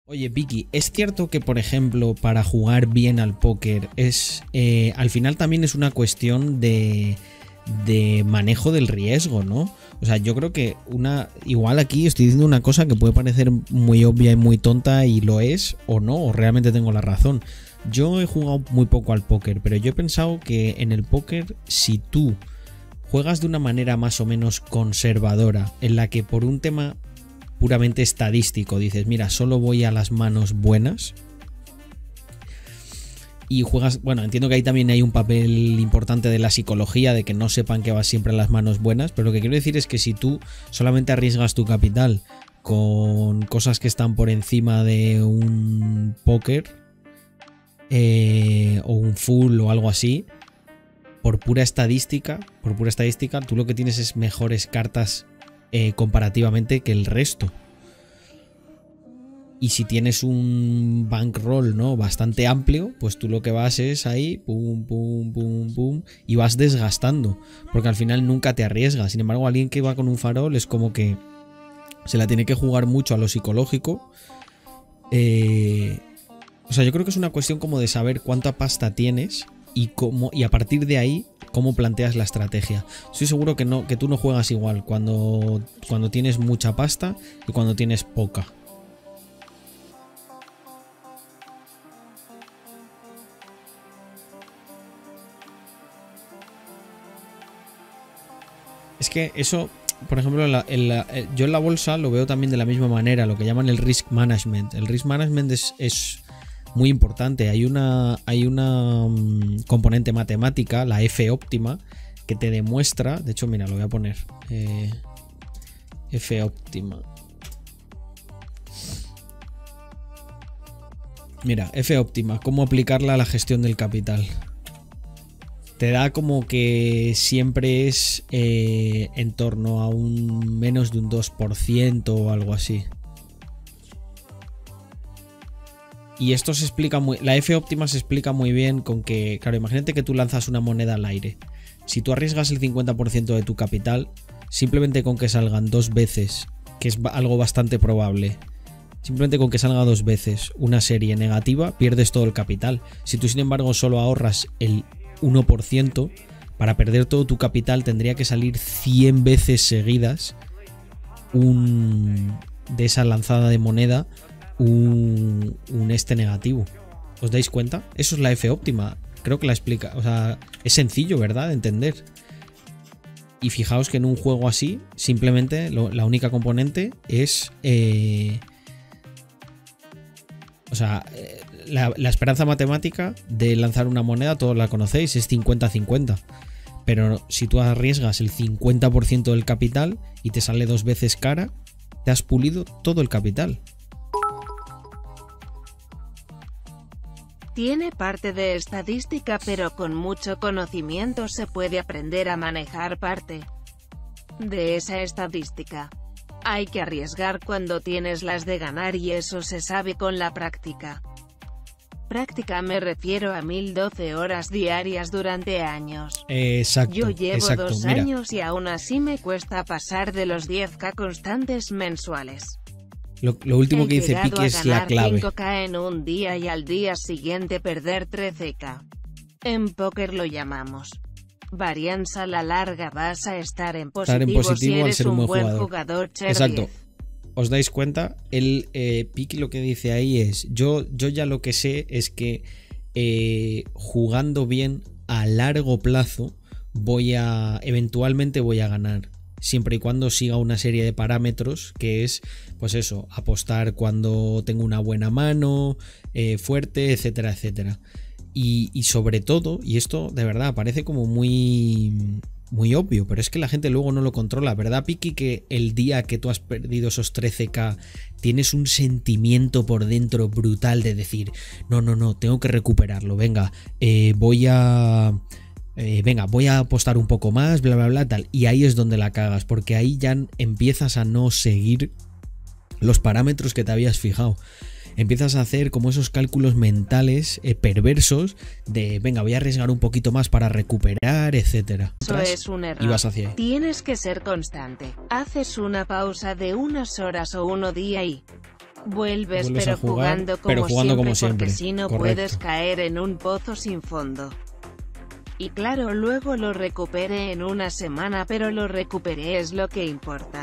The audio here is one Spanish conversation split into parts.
Oye, Vicky, ¿es cierto que, por ejemplo, para jugar bien al póker al final también es una cuestión de manejo del riesgo, ¿no? O sea, yo creo que igual aquí estoy diciendo una cosa que puede parecer muy obvia y muy tonta y lo es o no, o realmente tengo la razón. Yo he jugado muy poco al póker, pero yo he pensado que en el póker, si tú juegas de una manera más o menos conservadora, en la que por un tema puramente estadístico dices, mira, solo voy a las manos buenas y juegas, bueno, entiendo que ahí también hay un papel importante de la psicología, de que no sepan que vas siempre a las manos buenas, pero lo que quiero decir es que si tú solamente arriesgas tu capital con cosas que están por encima de un póker o un full o algo así, por pura estadística, tú lo que tienes es mejores cartas comparativamente que el resto. Y si tienes un bankroll, ¿no?, bastante amplio, pues tú lo que vas es ahí, pum, pum, pum, pum, y vas desgastando, porque al final nunca te arriesgas. Sin embargo, alguien que va con un farol es como que se la tiene que jugar mucho a lo psicológico. O sea, yo creo que es una cuestión como de saber cuánta pasta tienes y a partir de ahí cómo planteas la estrategia. Estoy seguro que tú no juegas igual cuando tienes mucha pasta y cuando tienes poca. Es que eso, por ejemplo, yo en la bolsa lo veo también de la misma manera, lo que llaman el risk management. El risk management es muy importante. Hay una componente matemática, la F óptima, que te demuestra, de hecho, mira, lo voy a poner, F óptima. Mira, F óptima, cómo aplicarla a la gestión del capital. Te da como que siempre es en torno a un menos de un 2% o algo así. Y esto se explica la F óptima se explica muy bien con que, claro, imagínate que tú lanzas una moneda al aire. Si tú arriesgas el 50% de tu capital, simplemente con que salgan 2 veces, que es algo bastante probable, simplemente con que salga 2 veces una serie negativa, pierdes todo el capital. Si tú, sin embargo, solo ahorras el 1%, para perder todo tu capital tendría que salir 100 veces seguidas de esa lanzada de moneda un negativo. ¿Os dais cuenta? Eso es la F óptima. Creo que la explica. O sea, es sencillo, ¿verdad?, de entender. Y fijaos que en un juego así, simplemente la única componente es la esperanza matemática de lanzar una moneda, todos la conocéis, es 50-50. Pero si tú arriesgas el 50% del capital y te sale 2 veces cara, te has pulido todo el capital. Tiene parte de estadística, pero con mucho conocimiento se puede aprender a manejar parte de esa estadística. Hay que arriesgar cuando tienes las de ganar y eso se sabe con la práctica. Práctica me refiero a 1012 horas diarias durante años. Exacto. Yo llevo exacto, 2 mira. años y aún así me cuesta pasar de los 10k constantes mensuales. Lo último que dice Piki es la clave. 5k en un día y al día siguiente perder 13k. En póker lo llamamos varianza. A la larga vas a estar en positivo si al eres ser un buen jugador. Exacto. ¿Os dais cuenta? Piki lo que dice ahí es, yo ya lo que sé es que jugando bien a largo plazo eventualmente voy a ganar. Siempre y cuando siga una serie de parámetros, que es, pues eso, apostar cuando tengo una buena mano, fuerte, etcétera, etcétera. Y sobre todo, y esto de verdad parece como muy obvio, pero es que la gente luego no lo controla, ¿verdad, Piki? Que el día que tú has perdido esos 13k tienes un sentimiento por dentro brutal de decir, no, tengo que recuperarlo, venga, voy a apostar un poco más, bla, bla, bla, tal. Y ahí es donde la cagas, porque ahí ya empiezas a no seguir los parámetros que te habías fijado. Empiezas a hacer como esos cálculos mentales perversos de, venga, voy a arriesgar un poquito más para recuperar, etcétera. Eso es un error. Y vas hacia ahí. Tienes que ser constante. Haces una pausa de unas horas o un día y Vuelves Vuelves pero a jugar, jugando como pero jugando siempre, como siempre. porque si no Correcto. puedes caer en un pozo sin fondo. Y claro, luego lo recuperé en una semana, pero lo recuperé, es lo que importa.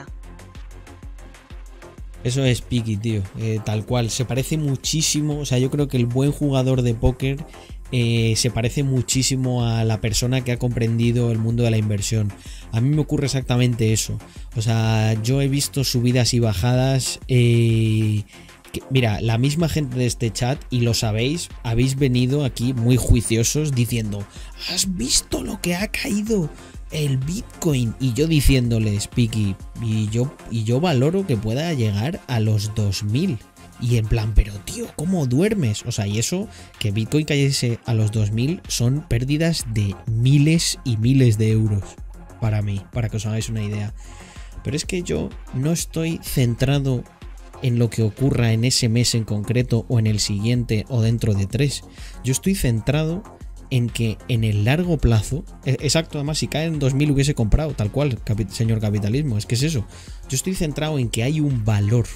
Eso es Piki, tío, tal cual, se parece muchísimo, o sea, yo creo que el buen jugador de póker se parece muchísimo a la persona que ha comprendido el mundo de la inversión. A mí me ocurre exactamente eso, o sea, yo he visto subidas y bajadas, mira, la misma gente de este chat, y lo sabéis, habéis venido aquí muy juiciosos diciendo, ¿has visto lo que ha caído el Bitcoin? Y yo diciéndoles, Piki, y yo valoro que pueda llegar a los 2000. Y en plan, pero tío, ¿cómo duermes? O sea, y eso, que Bitcoin cayese a los 2000 son pérdidas de miles y miles de euros para mí, para que os hagáis una idea. Pero es que yo no estoy centrado en lo que ocurra en ese mes en concreto, o en el siguiente, o dentro de 3. Yo estoy centrado en que en el largo plazo, exacto, además si cae en 2000 hubiese comprado, tal cual, señor capitalismo, es que es eso. Yo estoy centrado en que hay un valor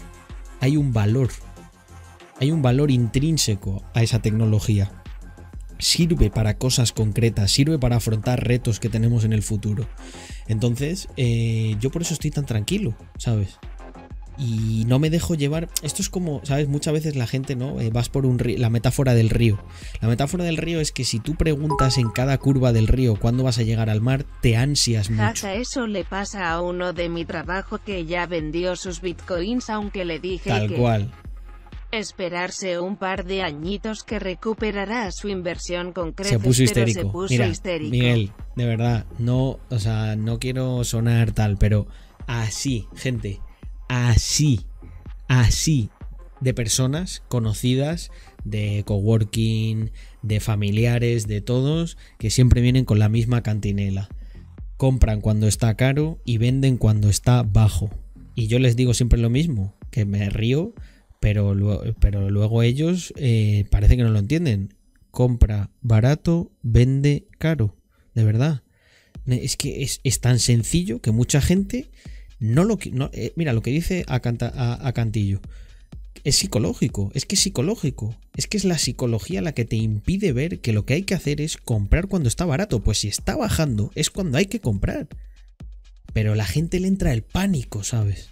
intrínseco a esa tecnología. Sirve para cosas concretas, sirve para afrontar retos que tenemos en el futuro. Entonces, yo por eso estoy tan tranquilo, ¿sabes? Y no me dejo llevar. Esto es como, ¿sabes? Muchas veces la gente, ¿no? Vas por un río, la metáfora del río. La metáfora del río es que si tú preguntas en cada curva del río cuándo vas a llegar al mar, te ansias mucho. Jaja, eso le pasa a uno de mi trabajo que ya vendió sus bitcoins, aunque le dije Tal que cual. esperarse un par de añitos que recuperará su inversión con creces, Se puso histérico. pero se puso Mira, histérico. Miguel, de verdad, no, o sea, no quiero sonar tal, pero así, gente, así de personas conocidas, de coworking, de familiares, de todos, que siempre vienen con la misma cantinela. Compran cuando está caro y venden cuando está bajo. Y yo les digo siempre lo mismo, que me río, pero luego ellos parece que no lo entienden. Compra barato, vende caro, de verdad. Es que es tan sencillo que mucha gente no lo... mira, lo que dice a Cantillo. Es psicológico, es que es psicológico. Es que es la psicología la que te impide ver que lo que hay que hacer es comprar cuando está barato. Pues si está bajando es cuando hay que comprar. Pero a la gente le entra el pánico, ¿sabes?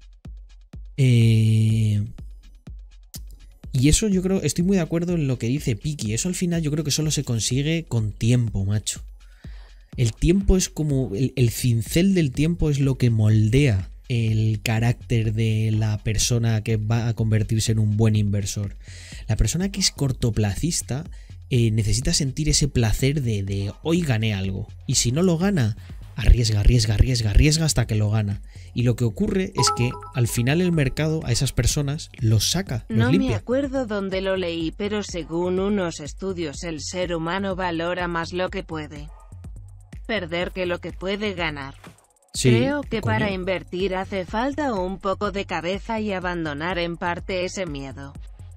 Y eso yo creo, estoy muy de acuerdo en lo que dice Piki. Eso al final yo creo que solo se consigue con tiempo, macho. El tiempo es como... El cincel del tiempo es lo que moldea el carácter de la persona que va a convertirse en un buen inversor. La persona que es cortoplacista necesita sentir ese placer de hoy gané algo. Y si no lo gana, arriesga hasta que lo gana. Y lo que ocurre es que al final el mercado a esas personas los saca, los No limpia. me acuerdo dónde lo leí, pero según unos estudios el ser humano valora más lo que puede perder que lo que puede ganar. Sí, Creo que coño. para invertir hace falta un poco de cabeza y abandonar en parte ese miedo.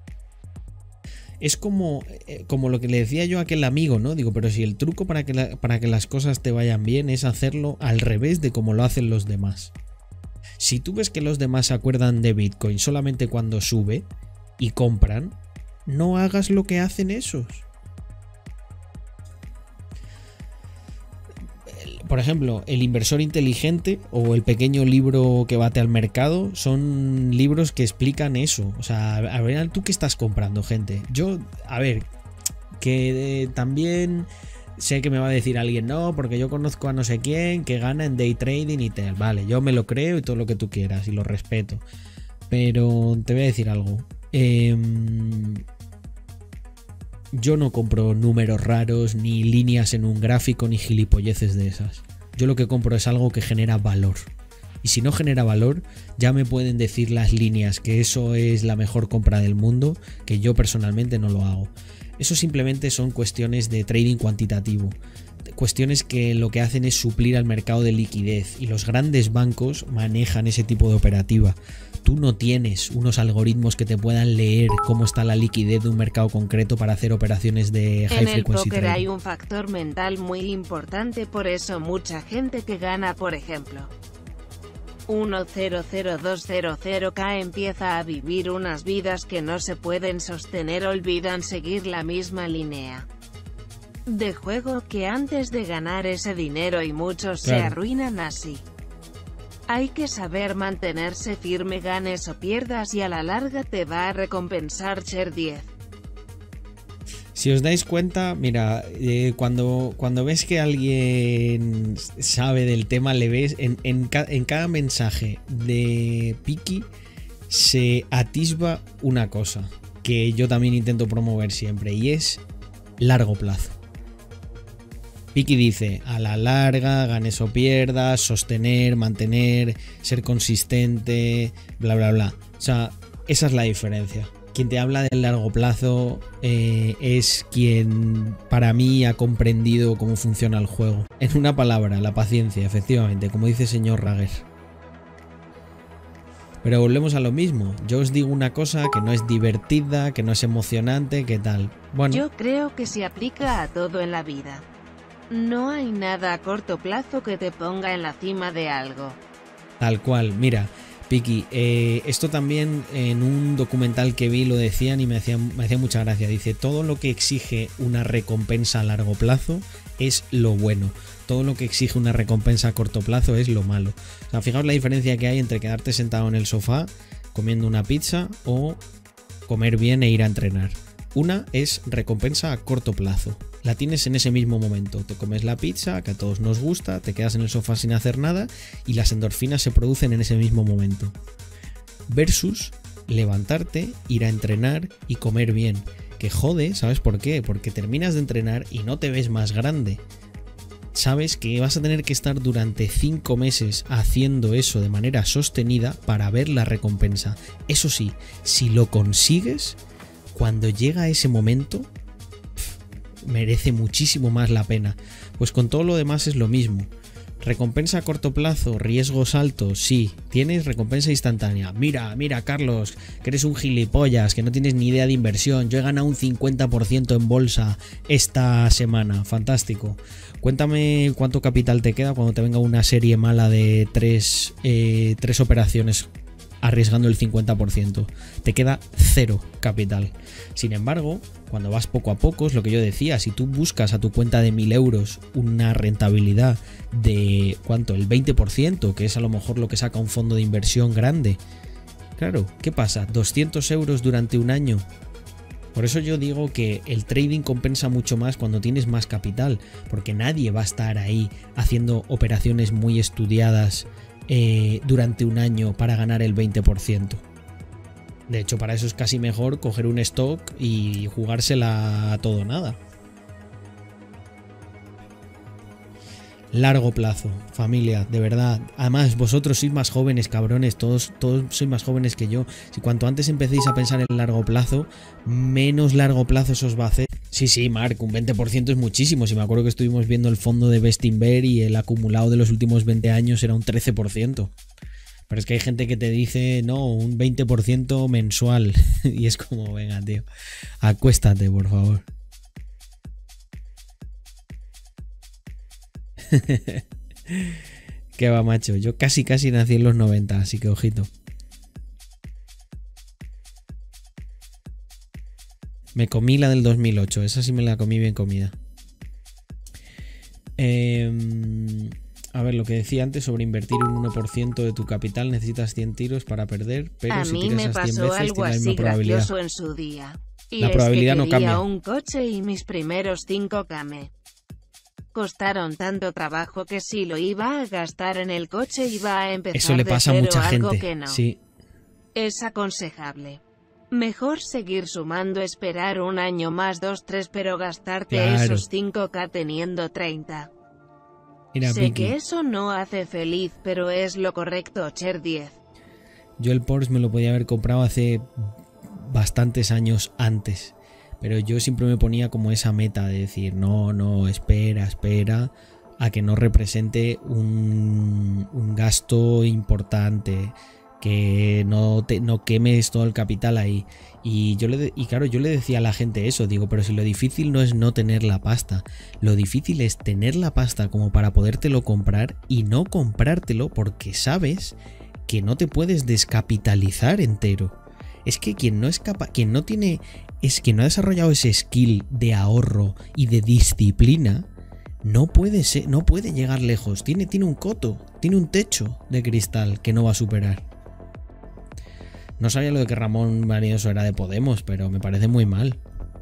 Es como lo que le decía yo a aquel amigo, ¿no? Digo, pero si el truco para que las cosas te vayan bien es hacerlo al revés de como lo hacen los demás. Si tú ves que los demás se acuerdan de Bitcoin solamente cuando sube y compran, no hagas lo que hacen esos. Por ejemplo, El inversor inteligente o El pequeño libro que bate al mercado son libros que explican eso. O sea, a ver, ¿tú qué estás comprando, gente? Yo, a ver, que también sé que me va a decir alguien, no, porque yo conozco a no sé quién que gana en day trading y tal. Vale, yo me lo creo y todo lo que tú quieras y lo respeto. Pero te voy a decir algo. Yo no compro números raros, ni líneas en un gráfico, ni gilipolleces de esas. Yo lo que compro es algo que genera valor. Y si no genera valor, ya me pueden decir las líneas que eso es la mejor compra del mundo, que yo personalmente no lo hago. Eso simplemente son cuestiones de trading cuantitativo. Cuestiones que lo que hacen es suplir al mercado de liquidez. Y los grandes bancos manejan ese tipo de operativa. Tú no tienes unos algoritmos que te puedan leer cómo está la liquidez de un mercado concreto para hacer operaciones de high En el frequency póker trading. hay un factor mental muy importante, por eso mucha gente que gana, por ejemplo, 1002000K empieza a vivir unas vidas que no se pueden sostener, olvidan seguir la misma línea de juego que antes de ganar ese dinero y muchos se arruinan así. Hay que saber mantenerse firme, ganes o pierdas, y a la larga te va a recompensar Cher 10. Si os dais cuenta, mira, cuando ves que alguien sabe del tema, le ves en cada mensaje de Piki se atisba una cosa que yo también intento promover siempre, y es largo plazo. Piki dice, a la larga, ganes o pierdas, sostener, mantener, ser consistente, bla bla bla. O sea, esa es la diferencia. Quien te habla del largo plazo es quien para mí ha comprendido cómo funciona el juego. En una palabra, la paciencia, efectivamente, como dice el señor Rager. Pero volvemos a lo mismo. Yo os digo una cosa que no es divertida, que no es emocionante, que tal. Bueno, yo creo que se aplica a todo en la vida. No hay nada a corto plazo que te ponga en la cima de algo. Tal cual, mira, Piki, esto también en un documental que vi lo decían y me hacía mucha gracia. Dice, todo lo que exige una recompensa a largo plazo es lo bueno. Todo lo que exige una recompensa a corto plazo es lo malo. O sea, fijaos la diferencia que hay entre quedarte sentado en el sofá comiendo una pizza o comer bien e ir a entrenar. Una es recompensa a corto plazo. La tienes en ese mismo momento. Te comes la pizza, que a todos nos gusta, te quedas en el sofá sin hacer nada y las endorfinas se producen en ese mismo momento. Versus levantarte, ir a entrenar y comer bien. Que jode, ¿sabes por qué? Porque terminas de entrenar y no te ves más grande. Sabes que vas a tener que estar durante 5 meses haciendo eso de manera sostenida para ver la recompensa. Eso sí, si lo consigues, cuando llega ese momento, merece muchísimo más la pena. Pues con todo lo demás es lo mismo. Recompensa a corto plazo, riesgos altos, sí. Tienes recompensa instantánea. Mira, Carlos, que eres un gilipollas, que no tienes ni idea de inversión. Yo he ganado un 50% en bolsa esta semana. Fantástico. Cuéntame cuánto capital te queda cuando te venga una serie mala de tres operaciones arriesgando el 50%. Te queda 0 capital. Sin embargo, cuando vas poco a poco, es lo que yo decía, si tú buscas a tu cuenta de 1000 euros una rentabilidad de, ¿cuánto? El 20%, que es a lo mejor lo que saca un fondo de inversión grande. Claro, ¿qué pasa? 200 euros durante un año. Por eso yo digo que el trading compensa mucho más cuando tienes más capital, porque nadie va a estar ahí haciendo operaciones muy estudiadas durante un año para ganar el 20%. De hecho, para eso es casi mejor coger un stock y jugársela a todo o nada. Largo plazo, familia, de verdad. Además, vosotros sois más jóvenes, cabrones, todos sois más jóvenes que yo. Si cuanto antes empecéis a pensar en largo plazo, menos largo plazo se os va a hacer. Sí, Marc, un 20% es muchísimo. Si me acuerdo que estuvimos viendo el fondo de Bestinver y el acumulado de los últimos 20 años era un 13%. Pero es que hay gente que te dice, no, un 20% mensual. Y es como, venga, tío, acuéstate, por favor. Qué va, macho. Yo casi nací en los 90, así que ojito. Me comí la del 2008, esa sí me la comí bien comida. A ver, lo que decía antes sobre invertir un 1% de tu capital, necesitas 100 tiros para perder, pero a si mí tiras me esas 100 pasó veces algo tienes la así misma probabilidad. gracioso en su día. Y La probabilidad no cambia. Un coche y mis primeros 5K me costaron tanto trabajo que si lo iba a gastar en el coche iba a empezar Eso le pasa a de cero, mucha algo gente. Que no Sí. es aconsejable. Mejor seguir sumando, esperar un año más, 2, 3, pero gastarte Claro. esos 5K teniendo 30. Mira, Sé Vicky, que eso no hace feliz, pero es lo correcto, Cher 10. yo el Porsche me lo podía haber comprado hace bastantes años antes, pero yo siempre me ponía como esa meta de decir, no, espera a que no represente un gasto importante, que no quemes todo el capital ahí. Y claro, yo le decía a la gente eso, digo, pero si lo difícil no es no tener la pasta, lo difícil es tener la pasta como para podértelo comprar y no comprártelo porque sabes que no te puedes descapitalizar entero. Es que quien no es capaz, quien no ha desarrollado ese skill de ahorro y de disciplina, no puede llegar lejos. Tiene un coto, tiene un techo de cristal que no va a superar. No sabía lo de que Ramón Manioso era de Podemos, pero me parece muy mal.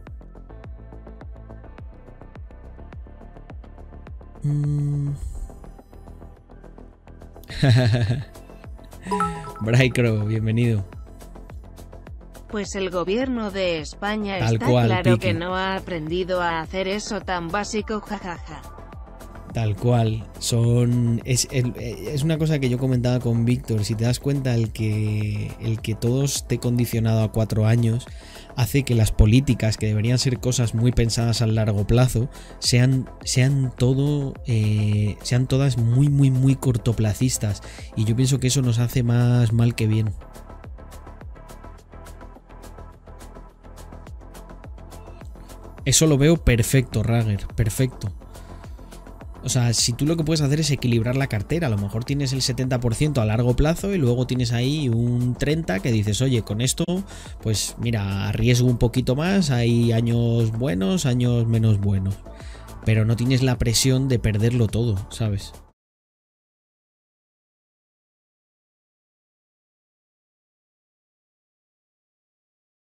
Braicro, bienvenido. Pues el gobierno de España Tal está cual, claro Piki. que no ha aprendido a hacer eso tan básico, jajaja. Tal cual. Es una cosa que yo comentaba con Víctor. Si te das cuenta, el que todo esté condicionado a 4 años hace que las políticas, que deberían ser cosas muy pensadas a largo plazo, sean todas muy, muy, muy cortoplacistas. Y yo pienso que eso nos hace más mal que bien. Eso lo veo perfecto, Rager, perfecto. O sea, si tú lo que puedes hacer es equilibrar la cartera, a lo mejor tienes el 70% a largo plazo y luego tienes ahí un 30% que dices, oye, con esto, pues mira, arriesgo un poquito más, hay años buenos, años menos buenos. Pero no tienes la presión de perderlo todo, ¿sabes?